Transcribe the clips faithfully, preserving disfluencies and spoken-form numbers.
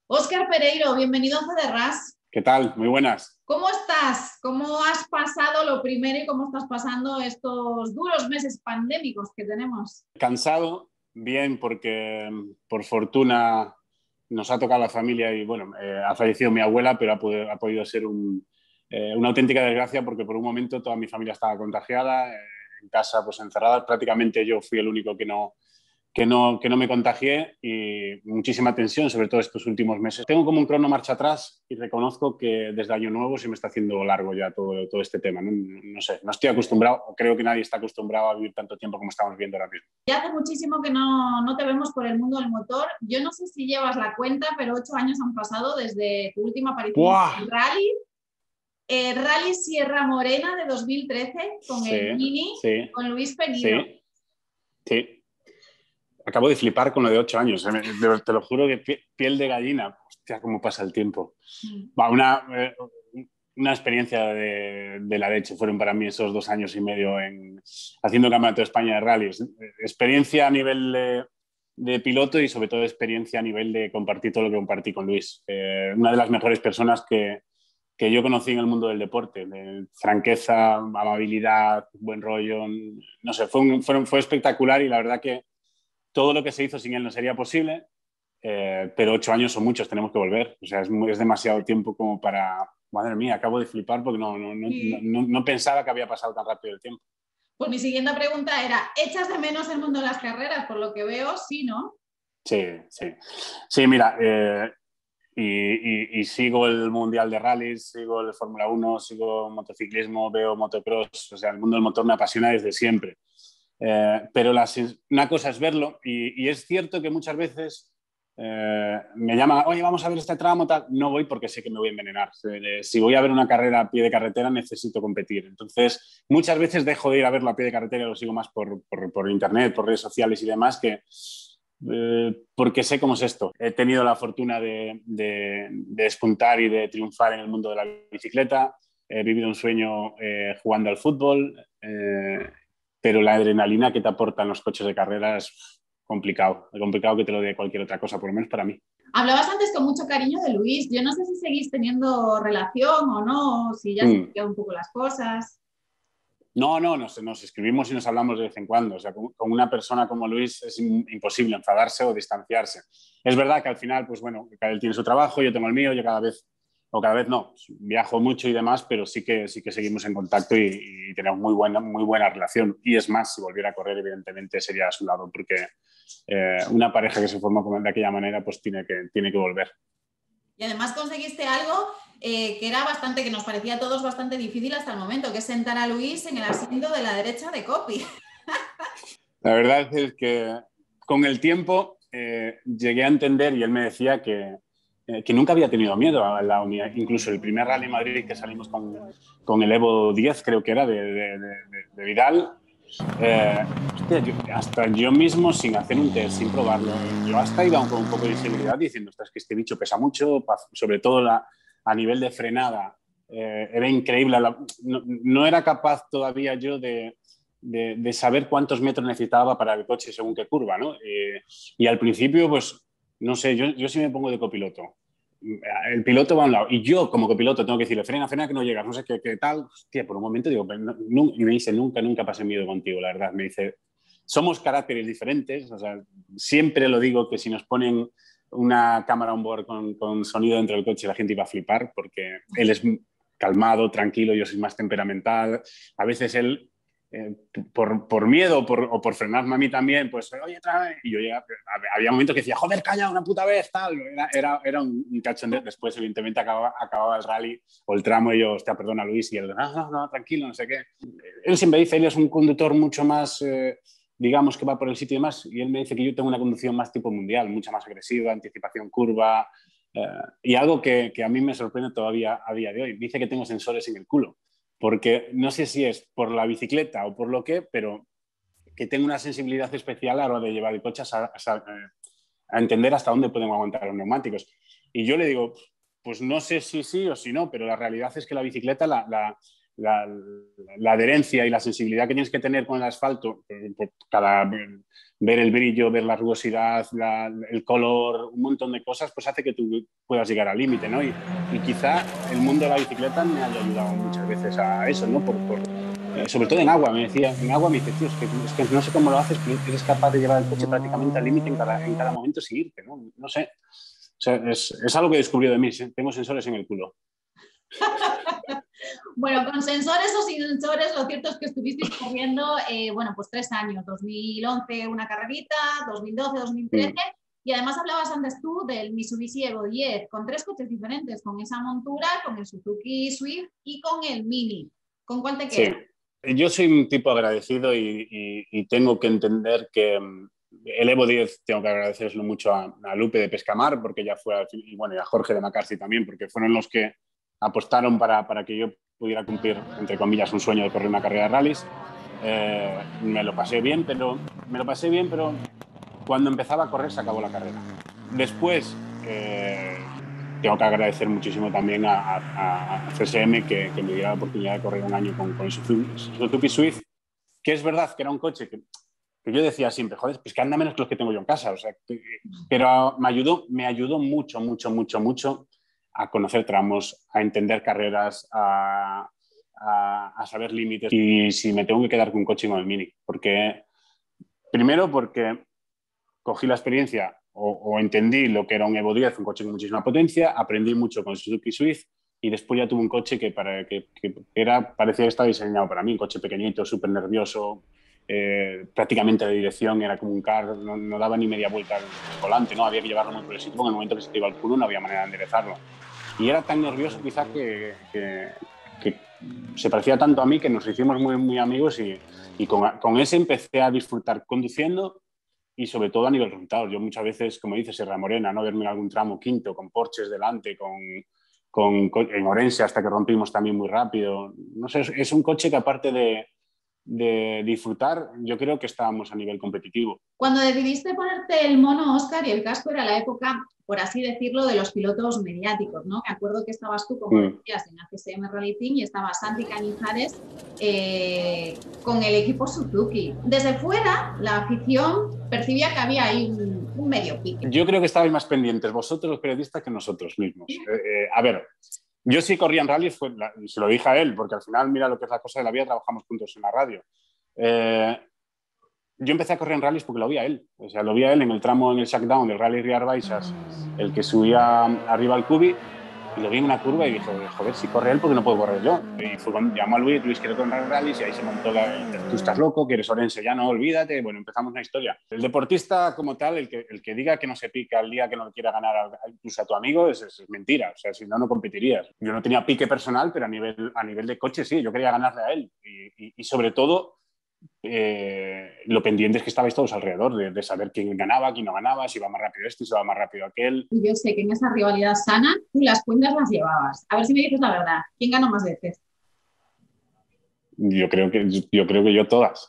Óscar Pereiro, bienvenido a Federras. ¿Qué tal? Muy buenas. ¿Cómo estás? ¿Cómo has pasado lo primero y cómo estás pasando estos duros meses pandémicos que tenemos? Cansado, bien, porque por fortuna nos ha tocado la familia y bueno, eh, ha fallecido mi abuela, pero ha podido, ha podido ser un, eh, una auténtica desgracia porque por un momento toda mi familia estaba contagiada, eh, en casa pues encerrada. Prácticamente yo fui el único que no, que no, que no me contagié y muchísima tensión, sobre todo estos últimos meses. Tengo como un crono marcha atrás y reconozco que desde Año Nuevo se me está haciendo largo ya todo, todo este tema. No, no sé, no estoy acostumbrado, o creo que nadie está acostumbrado a vivir tanto tiempo como estamos viendo ahora mismo. Ya hace muchísimo que no, no te vemos por el mundo del motor. Yo no sé si llevas la cuenta, pero ocho años han pasado desde tu última aparición ¡Buah! en el Rally. Eh, Rally Sierra Morena de dos mil trece con Sí, el Mini, sí, con Luis Penido. sí, sí. Acabo de flipar con lo de ocho años. Te lo juro que piel de gallina. Hostia, cómo pasa el tiempo. Mm. Va, una, una experiencia de, de la leche fueron para mí esos dos años y medio en, haciendo el Campeonato de España de rallies. Experiencia a nivel de, de piloto y sobre todo experiencia a nivel de compartir todo lo que compartí con Luis. Eh, una de las mejores personas que, que yo conocí en el mundo del deporte. De franqueza, amabilidad, buen rollo. No sé, fue, un, fue, fue espectacular y la verdad que todo lo que se hizo sin él no sería posible, eh, pero ocho años son muchos, tenemos que volver. O sea, es, muy, es demasiado tiempo como para... Madre mía, acabo de flipar porque no, no, no, Sí. no, no pensaba que había pasado tan rápido el tiempo. Pues mi siguiente pregunta era, ¿echas de menos el mundo de las carreras? Por lo que veo, sí, ¿no? Sí, sí. Sí, mira, eh, y, y, y sigo el Mundial de Rallys, sigo el Fórmula uno, sigo motociclismo, veo motocross. O sea, el mundo del motor me apasiona desde siempre. Eh, pero las, una cosa es verlo y, y es cierto que muchas veces eh, me llama, oye, vamos a ver este tramo, tal. No voy porque sé que me voy a envenenar. Eh, si voy a ver una carrera a pie de carretera, necesito competir. Entonces, muchas veces dejo de ir a verlo a pie de carretera y lo sigo más por, por, por internet, por redes sociales y demás, que, eh, porque sé cómo es esto. He tenido la fortuna de, de, de despuntar y de triunfar en el mundo de la bicicleta. He vivido un sueño eh, jugando al fútbol. Eh, pero la adrenalina que te aportan los coches de carrera es complicado, es complicado que te lo dé cualquier otra cosa, por lo menos para mí. Hablabas antes con mucho cariño de Luis. Yo no sé si seguís teniendo relación o no, si ya se han Mm. cambiado un poco las cosas. No, no, nos, nos escribimos y nos hablamos de vez en cuando. O sea, con, con una persona como Luis es in, imposible enfadarse o distanciarse. Es verdad que al final, pues bueno, cada él tiene su trabajo, yo tengo el mío, yo cada vez, o cada vez no, viajo mucho y demás, pero sí que, sí que seguimos en contacto y, y tenemos muy buena, muy buena relación. Y es más, si volviera a correr, evidentemente sería a su lado, porque eh, una pareja que se forma de aquella manera, pues tiene que, tiene que volver. Y además conseguiste algo eh, que era bastante, que nos parecía a todos bastante difícil hasta el momento, que es sentar a Luis en el asiento de la derecha de Coppi. La verdad es que con el tiempo eh, llegué a entender y él me decía que, eh, que nunca había tenido miedo a la unidad. Incluso el primer Rally Madrid que salimos con, con el Evo diez, creo que era, de, de, de, de Vidal, eh, hostia, yo, hasta yo mismo sin hacer un test, sin probarlo, yo hasta iba con un poco de inseguridad diciendo, ostras, que este bicho pesa mucho, sobre todo la, a nivel de frenada. Eh, era increíble. La, no, no era capaz todavía yo de, de, de, saber cuántos metros necesitaba para el coche según qué curva, ¿no? Eh, y al principio, pues, no sé, yo, yo sí me pongo de copiloto. El piloto va a un lado y yo como copiloto tengo que decirle frena, frena que no llegas, no sé qué, qué tal. Hostia, por un momento digo, no, no, y me dice, nunca, nunca pasé miedo contigo, la verdad. Me dice, somos caracteres diferentes, o sea, siempre lo digo que si nos ponen una cámara on board con, con sonido dentro del coche la gente iba a flipar porque él es calmado, tranquilo, yo soy más temperamental. A veces él Eh, por, por miedo por, o por frenarme a mí también, pues, oye, trae. Y yo llegaba, había momentos que decía, joder, calla una puta vez, tal. Era, era, era un, un cachondeo. Después, evidentemente, acababa, acababa el rally o el tramo y yo, hostia, perdona, Luis, y él, no, no, no, tranquilo, no sé qué. Él siempre dice, él es un conductor mucho más, eh, digamos, que va por el sitio y demás, y él me dice que yo tengo una conducción más tipo mundial, mucha más agresiva, anticipación curva, eh, y algo que, que a mí me sorprende todavía a día de hoy. Dice que tengo sensores en el culo. Porque no sé si es por la bicicleta o por lo que, pero que tengo una sensibilidad especial a la hora de llevar el coche a, a, a entender hasta dónde podemos aguantar los neumáticos. Y yo le digo, pues no sé si sí o si no, pero la realidad es que la bicicleta la, la, la, la adherencia y la sensibilidad que tienes que tener con el asfalto, cada, ver el brillo, ver la rugosidad, la, el color, un montón de cosas, pues hace que tú puedas llegar al límite, ¿no? Y, y quizá el mundo de la bicicleta me haya ayudado muchas veces a eso, ¿no? Por, por, eh, sobre todo en agua, me decía, en agua me dice, tío, es que, es que no sé cómo lo haces, pero eres capaz de llevar el coche prácticamente al límite en cada, en cada momento sin irte, ¿no? No sé. O sea, es, es algo que he descubrido de mí, ¿sí? Tengo sensores en el culo. Bueno, con sensores o sin sensores, lo cierto es que estuvisteis corriendo, eh, bueno, pues tres años, dos mil once una carrerita, dos mil doce, dos mil trece, mm. y además hablabas antes tú del Mitsubishi Evo diez, con tres coches diferentes, con esa montura, con el Suzuki Swift y con el Mini. ¿Con cuál te quedas? Sí. Yo soy un tipo agradecido y, y, y tengo que entender que el Evo diez tengo que agradecérselo mucho a, a Lupe de Pescamar, porque ya fue, al fin, y bueno, y a Jorge de McCarthy también, porque fueron los que apostaron para, para que yo pudiera cumplir, entre comillas, un sueño de correr una carrera de rallies. Eh, me lo pasé bien, pero me lo pasé bien, pero cuando empezaba a correr se acabó la carrera. Después eh, tengo que agradecer muchísimo también a, a, a C S M que, que me diera la oportunidad de correr un año con, con el Suzuki Swift, que es verdad que era un coche que, que yo decía siempre, joder, pues que anda menos que los que tengo yo en casa. O sea, que, pero me ayudó, me ayudó mucho, mucho, mucho, mucho a conocer tramos, a entender carreras, a, a, a saber límites. Y si me tengo que quedar con un coche, con el Mini. Porque, primero porque cogí la experiencia o, o entendí lo que era un Evo diez, un coche con muchísima potencia, aprendí mucho con el Suzuki Swift y después ya tuve un coche que, para, que, que era, parecía que estaba diseñado para mí, un coche pequeñito, súper nervioso, eh, prácticamente de dirección, era como un car, no, no daba ni media vuelta al volante, ¿no? Había que llevarlo muy por el sitio, porque en el momento que se te iba al culo no había manera de enderezarlo. Y era tan nervioso quizás que, que, que se parecía tanto a mí que nos hicimos muy, muy amigos y, y con, con ese empecé a disfrutar conduciendo y sobre todo a nivel resultados. Yo muchas veces, como dices, Sierra Morena, ¿no? Verme en algún tramo quinto, con Porches delante, con, con, con, en Orense hasta que rompimos también muy rápido. No sé, es, es un coche que aparte de, de disfrutar, yo creo que estábamos a nivel competitivo. Cuando decidiste ponerte el mono, Óscar, y el casco era la época, por así decirlo, de los pilotos mediáticos, ¿no? Me acuerdo que estabas tú, como mm. decías, en A C S M Rally Team y estaba Santi Cañizares eh, con el equipo Suzuki. Desde fuera, la afición percibía que había ahí un, un medio pique. Yo creo que estabais más pendientes vosotros, los periodistas, que nosotros mismos. ¿Sí? Eh, eh, a ver, yo sí corría en rallies, fue la, se lo dije a él, porque al final, mira lo que es la cosa de la vida, trabajamos juntos en la radio. Eh, yo empecé a correr en rallies porque lo vi a él. O sea, lo vi a él en el tramo, en el shakedown del Rally Riar Baixas, el que subía arriba al Cubi, y lo vi en una curva y dije, joder, si corre él, ¿por qué no puedo correr yo? Y fue cuando llamó a Luis, Luis quiere correr en rallies, y ahí se montó la, tú estás loco, quieres Orense, ya no, olvídate. Bueno, empezamos una historia. El deportista como tal, el que, el que diga que no se pica el día que no quiera ganar a, incluso a tu amigo, es, es mentira. O sea, si no, no competirías. Yo no tenía pique personal, pero a nivel, a nivel de coche sí, yo quería ganarle a él. Y, y, y sobre todo, Eh, lo pendiente es que estabais todos alrededor de, de saber quién ganaba, quién no ganaba, si iba más rápido este, si iba más rápido aquel. Y yo sé que en esa rivalidad sana tú las cuentas las llevabas. A ver si me dices la verdad. ¿Quién ganó más veces? Yo creo que yo, creo que yo todas.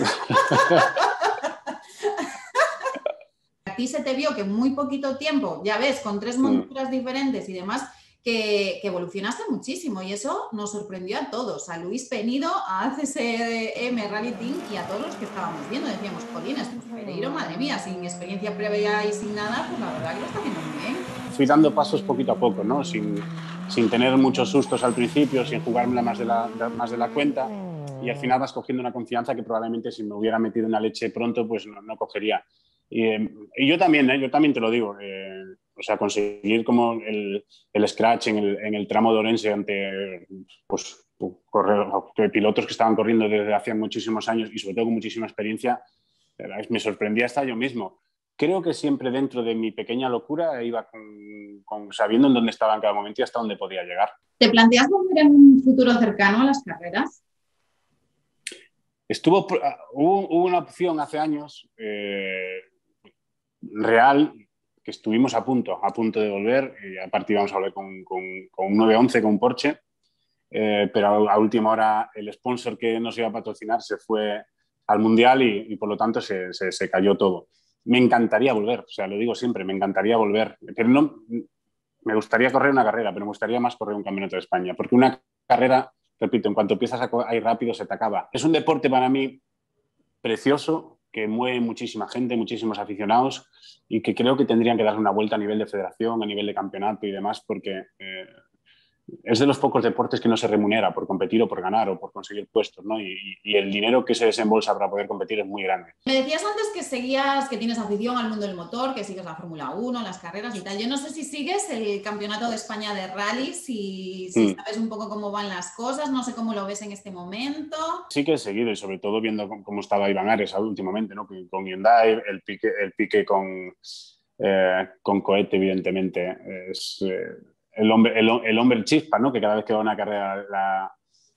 A ti se te vio que en muy poquito tiempo, ya ves, con tres monturas mm. diferentes y demás, Que, que evolucionaste muchísimo y eso nos sorprendió a todos, a Luis Penido, a A C S M Rally Team y a todos los que estábamos viendo. Decíamos, jolines, pues Pereiro, madre mía, sin experiencia previa y sin nada, pues la verdad que lo está haciendo muy bien. Fui dando pasos poquito a poco, ¿no? Sin, sin tener muchos sustos al principio, sin jugármela más de, la, de, más de la cuenta, y al final vas cogiendo una confianza que probablemente si me hubiera metido una leche pronto, pues no, no cogería. Y, eh, y yo también, ¿eh? yo también te lo digo, eh, o sea, conseguir como el, el scratch en el, en el tramo de Orense ante pues, correr, pilotos que estaban corriendo desde hace muchísimos años y sobre todo con muchísima experiencia, me sorprendía hasta yo mismo. Creo que siempre dentro de mi pequeña locura iba con, con, sabiendo en dónde estaba en cada momento y hasta dónde podía llegar. ¿Te planteas volver en un futuro cercano a las carreras? Estuvo, hubo, hubo una opción hace años eh, real, que estuvimos a punto, a punto de volver, y a partir vamos a volver con, con, con un nueve once, con un Porsche, eh, pero a, a última hora el sponsor que nos iba a patrocinar se fue al Mundial y, y por lo tanto se, se, se cayó todo. Me encantaría volver, o sea, lo digo siempre, me encantaría volver, pero no, me gustaría correr una carrera, pero me gustaría más correr un campeonato de España, porque una carrera repito, en cuanto empiezas a ir rápido se te acaba. Es un deporte para mí precioso, que mueve muchísima gente, muchísimos aficionados y que creo que tendrían que darle una vuelta a nivel de federación, a nivel de campeonato y demás, porque eh, es de los pocos deportes que no se remunera por competir o por ganar o por conseguir puestos, ¿no? Y, y el dinero que se desembolsa para poder competir es muy grande. Me decías antes que seguías, que tienes afición al mundo del motor, que sigues la Fórmula uno, las carreras y tal. Yo no sé si sigues el Campeonato de España de Rally, si, si mm. sabes un poco cómo van las cosas, no sé cómo lo ves en este momento. Sí que he seguido y sobre todo viendo cómo estaba Iván Ares últimamente, ¿no? Con Hyundai, el pique, el pique con, eh, con Cohete, evidentemente. Es... Eh, El hombre, el, el hombre chispa, ¿no? Que cada vez que va a una carrera, la,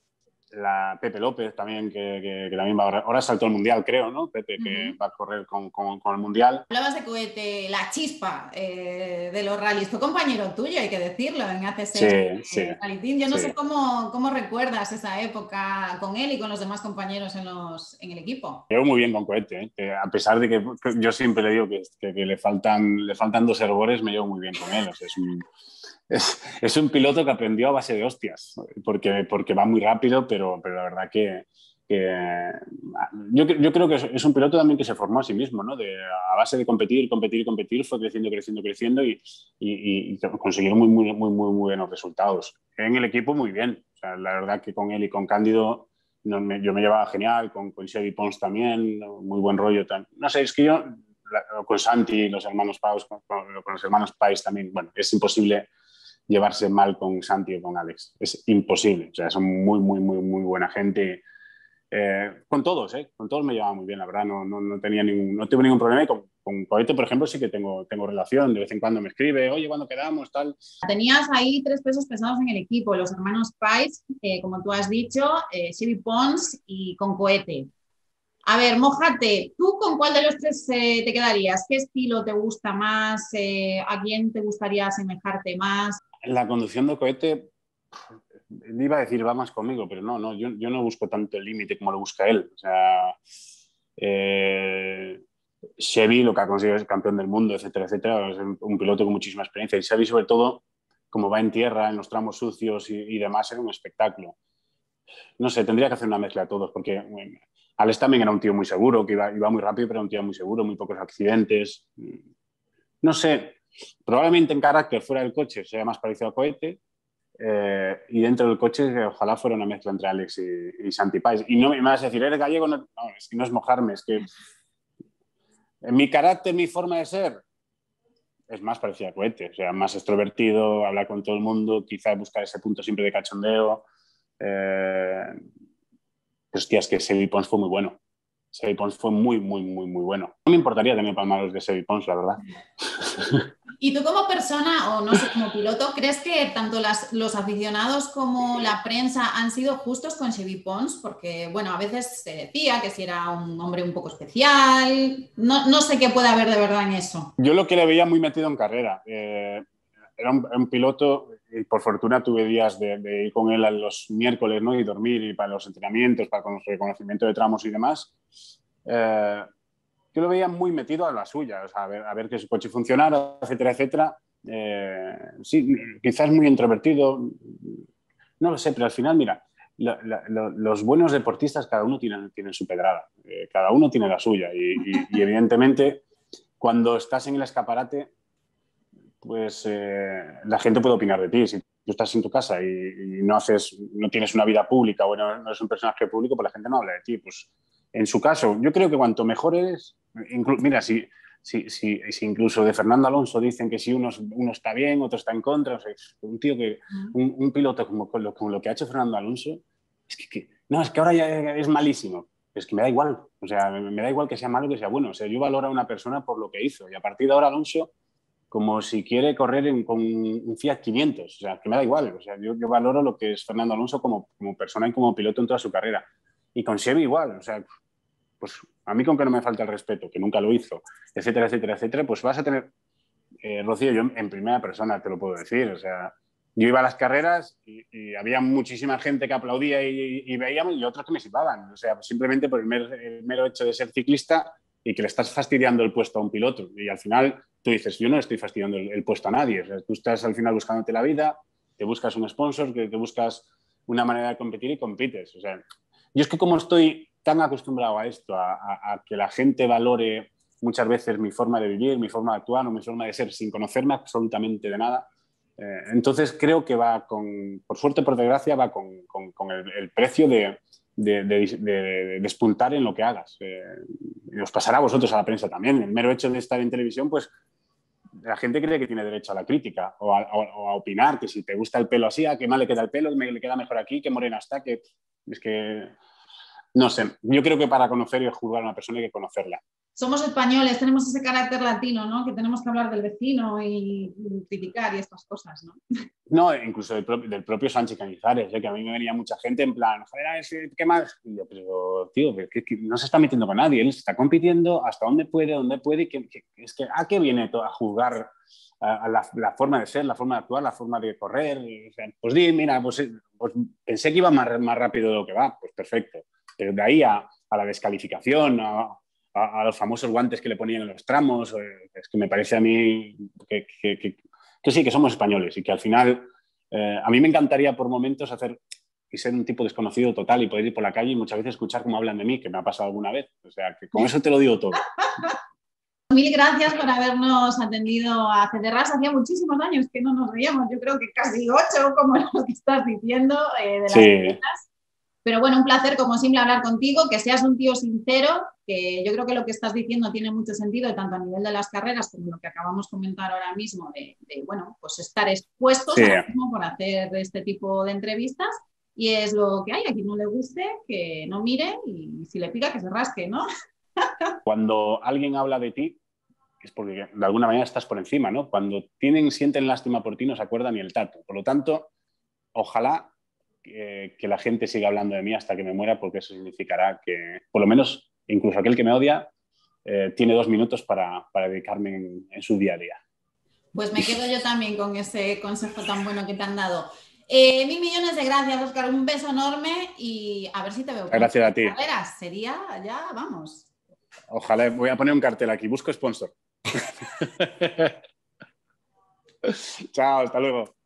la Pepe López también, que, que, que también va ahora, ahora saltó el Mundial, creo, ¿no? Pepe, que uh-huh. va a correr con, con, con el Mundial. Hablabas de Cohete, la chispa eh, de los rallies. Fue compañero tuyo, hay que decirlo, en A T C. Sí, sí. Rally Team. Yo no sí. sé cómo, cómo recuerdas esa época con él y con los demás compañeros en, los, en el equipo. Me llevo muy bien con Cohete, ¿eh? Que a pesar de que yo siempre le digo que, que, que le, faltan, le faltan dos hervores, me llevo muy bien con él. O sea, es un... Es, es un piloto que aprendió a base de hostias, porque, porque va muy rápido, pero, pero la verdad que, que yo, yo creo que es, es un piloto también que se formó a sí mismo, ¿no? De, a base de competir, competir, competir, fue creciendo, creciendo, creciendo y, y, y consiguieron muy, muy, muy, muy, muy buenos resultados. En el equipo muy bien, o sea, la verdad que con él y con Cándido no, me, yo me llevaba genial, con, con Xevi Pons también, muy buen rollo. No sé, es que yo, con Santi, los hermanos Pais, con, con los hermanos Pais también, bueno, es imposible llevarse mal con Santi o con Alex. Es imposible. O sea, son muy, muy, muy, muy buena gente. Eh, con todos, ¿eh? Con todos me llevaba muy bien, la verdad. No, no, no, tenía ningún, no tuve ningún problema. Y con, con Cohete, por ejemplo, sí que tengo, tengo relación. De vez en cuando me escribe, oye, ¿cuándo quedamos? Tal. Tenías ahí tres pesos pesados en el equipo. Los hermanos Pais, eh, como tú has dicho, eh, Xevi Pons y con Cohete. A ver, mójate, ¿tú con cuál de los tres eh, te quedarías? ¿Qué estilo te gusta más? Eh, ¿A quién te gustaría asemejarte más? La conducción de Cohete, iba a decir, va más conmigo, pero no, no yo, yo no busco tanto el límite como lo busca él. O sea, eh, Xevi, lo que ha conseguido es campeón del mundo, etcétera, etcétera, es un piloto con muchísima experiencia. Y Xevi, sobre todo, como va en tierra, en los tramos sucios y, y demás, era un espectáculo. No sé, tendría que hacer una mezcla de todos, porque bueno, Alex también era un tío muy seguro, que iba, iba muy rápido, pero era un tío muy seguro, muy pocos accidentes. No sé, probablemente en carácter fuera del coche sea más parecido a Cohete, eh, y dentro del coche ojalá fuera una mezcla entre Alex y, y Santi Pais. Y no me vas a decir, ¿eres gallego? No, no, es que no es mojarme, es que en mi carácter, mi forma de ser, es más parecido a Cohete, o sea, más extrovertido, hablar con todo el mundo, quizá buscar ese punto siempre de cachondeo. Eh, hostia, es que Xevi Pons fue muy bueno. Xevi Pons fue muy, muy, muy, muy bueno. No me importaría tener palmaros de Xevi Pons, la verdad. ¿Y tú como persona, o no sé, como piloto, crees que tanto las, los aficionados como la prensa han sido justos con Xevi Pons? Porque, bueno, a veces se decía que si era un hombre un poco especial. No, no sé qué puede haber de verdad en eso. Yo lo que le veía muy metido en carrera. Eh, era un, un piloto, y por fortuna tuve días de, de ir con él a los miércoles, ¿no? Y dormir, y para los entrenamientos, para el reconocimiento de tramos y demás. Eh, yo lo veía muy metido a la suya, o sea, a ver, a ver que su coche funcionara, etcétera, etcétera. Eh, sí, quizás muy introvertido, no lo sé, pero al final, mira, la, la, la, los buenos deportistas, cada uno tiene, tiene su pedrada, eh, cada uno tiene la suya, y, y, y evidentemente, cuando estás en el escaparate, pues eh, la gente puede opinar de ti. Si tú estás en tu casa y, y no haces, no tienes una vida pública o no, no eres un personaje público, pues la gente no habla de ti. Pues en su caso, yo creo que cuanto mejor eres, mira, si, si, si, si incluso de Fernando Alonso dicen que si uno, uno está bien, otro está en contra, o sea, un tío que, un, un piloto como, como, lo, como lo que ha hecho Fernando Alonso, es que, que no, es que ahora ya es malísimo. Es que me da igual, o sea, me da igual que sea malo o que sea bueno. O sea, yo valoro a una persona por lo que hizo, y a partir de ahora Alonso, como si quiere correr en, con un Fiat quinientos, o sea, que me da igual, o sea, yo, yo valoro lo que es Fernando Alonso como, como persona y como piloto en toda su carrera. Y con Xevi igual, o sea, pues a mí con que no me falta el respeto, que nunca lo hizo, etcétera, etcétera, etcétera, pues vas a tener, eh, Rocío, yo en primera persona te lo puedo decir, o sea, yo iba a las carreras y, y había muchísima gente que aplaudía y, y, y veíamos, y otros que me silbaban, o sea, simplemente por el mero, el mero hecho de ser ciclista y que le estás fastidiando el puesto a un piloto. Y al final tú dices, yo no le estoy fastidiando el, el puesto a nadie. O sea, tú estás al final buscándote la vida, te buscas un sponsor, que te buscas una manera de competir y compites. O sea, yo es que como estoy tan acostumbrado a esto, a, a, a que la gente valore muchas veces mi forma de vivir, mi forma de actuar o mi forma de ser sin conocerme absolutamente de nada, eh, entonces creo que va con, por suerte, por desgracia, va con, con, con el, el precio de, de, de, de, de despuntar en lo que hagas. Eh, y os pasará a vosotros, a la prensa también. El mero hecho de estar en televisión, pues la gente cree que tiene derecho a la crítica o a, o, o a opinar, que si te gusta el pelo así, a qué mal le queda el pelo, me le queda mejor aquí, qué morena está, que es que, no sé, yo creo que para conocer y juzgar a una persona hay que conocerla. Somos españoles, tenemos ese carácter latino, ¿no? Que tenemos que hablar del vecino y, y criticar y estas cosas, ¿no? No, incluso del propio, del propio Sánchez Cañizares, ¿eh? Que a mí me venía mucha gente en plan, joder, ¿qué más? Y yo, pero, tío, que, que no se está metiendo con nadie, él está compitiendo hasta dónde puede, dónde puede, y que, que, es que ¿a qué viene a juzgar a, a la, la forma de ser, la forma de actuar, la forma de correr? O sea, pues di, mira, pues, pues pensé que iba más, más rápido de lo que va, pues perfecto. Pero de ahí a, a la descalificación, a, a, a los famosos guantes que le ponían en los tramos, es que me parece a mí que, que, que, que sí, que somos españoles y que al final eh, a mí me encantaría por momentos hacer y ser un tipo desconocido total y poder ir por la calle y muchas veces escuchar cómo hablan de mí, que me ha pasado alguna vez. O sea, que con eso te lo digo todo. Mil gracias por habernos atendido a Cederras. Hacía muchísimos años que no nos veíamos, yo creo que casi ocho, como lo que estás diciendo, eh, de las sí. películas. Pero bueno, un placer como siempre hablar contigo, que seas un tío sincero, que yo creo que lo que estás diciendo tiene mucho sentido, tanto a nivel de las carreras como lo que acabamos de comentar ahora mismo, de, de bueno, pues estar expuestos sí. ahora mismo por hacer este tipo de entrevistas. Y es lo que hay, a quien no le guste, que no mire y si le pica que se rasque, ¿no? Cuando alguien habla de ti, es porque de alguna manera estás por encima, ¿no? Cuando tienen, sienten lástima por ti, no se acuerdan ni el tato. Por lo tanto, ojalá que, que la gente siga hablando de mí hasta que me muera, porque eso significará que, por lo menos, incluso aquel que me odia, eh, tiene dos minutos para, para dedicarme en, en su día a día. Pues me quedo yo también con ese consejo tan bueno que te han dado. Eh, mil millones de gracias, Óscar. Un beso enorme y a ver si te veo. Gracias a ti. Carreras. Sería ya, vamos. Ojalá, voy a poner un cartel aquí. Busco sponsor. Chao, hasta luego.